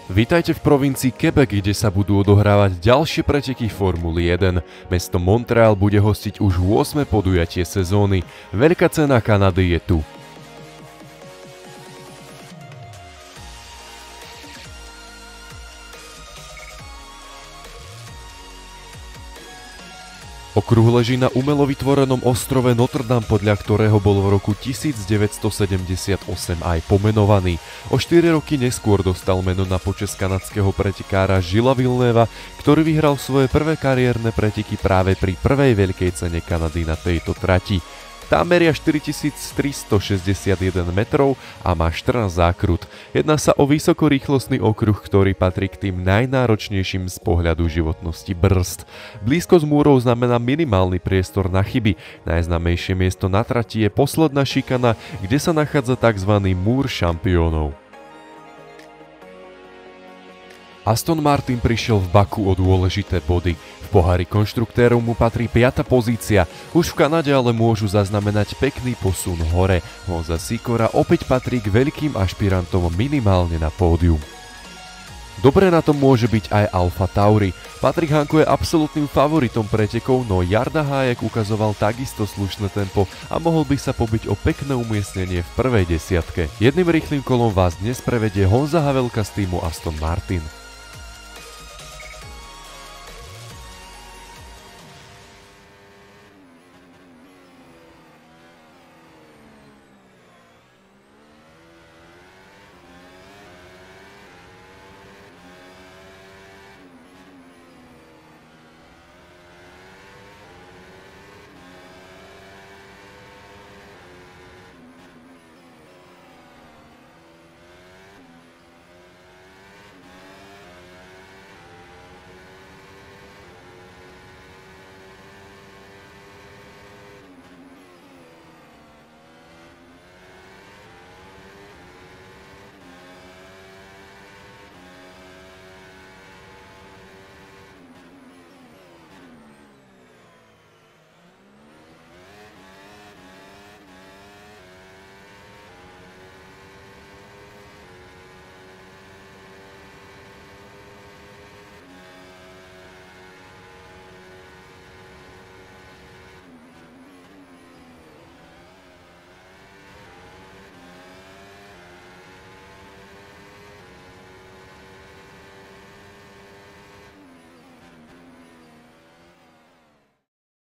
Vítajte v provincii Quebec, kde sa budú odohrávať ďalšie preteky Formuly 1. Mesto Montreal bude hostiť už 8. podujatie sezóny. Veľká cena Kanady je tu. Okruh leží na umelo vytvorenom ostrove Notre Dame, podľa ktorého bol v roku 1978 aj pomenovaný. O 4 roky neskôr dostal meno na počesť kanadského pretekára Gillesa Villeneuva, ktorý vyhral svoje prvé kariérne preteky práve pri prvej veľkej cene Kanady na tejto trati. Tá meria 4361 metrov a má 14 zákrut. Jedná sa o vysokorýchlostný okruh, ktorý patrí k tým najnáročnejším z pohľadu životnosti brzd. Blízkosť múrov znamená minimálny priestor na chyby. Najznámejšie miesto na trati je posledná šikana, kde sa nachádza tzv. Múr šampiónov. Aston Martin prišiel v Baku o dôležité body. V pohári konštruktérov mu patrí 5. pozícia. Už v Kanade ale môžu zaznamenať pekný posun hore. Honza Sykora opäť patrí k veľkým ašpirantom minimálne na pódium. Dobre na tom môže byť aj Alfa Tauri. Patrick Hanko je absolútnym favoritom pretekov, no Jarda Hájek ukazoval takisto slušné tempo a mohol by sa pobiť o pekné umiestnenie v prvej desiatke. Jedným rýchlym kolom vás dnes prevedie Honza Havelka z týmu Aston Martin.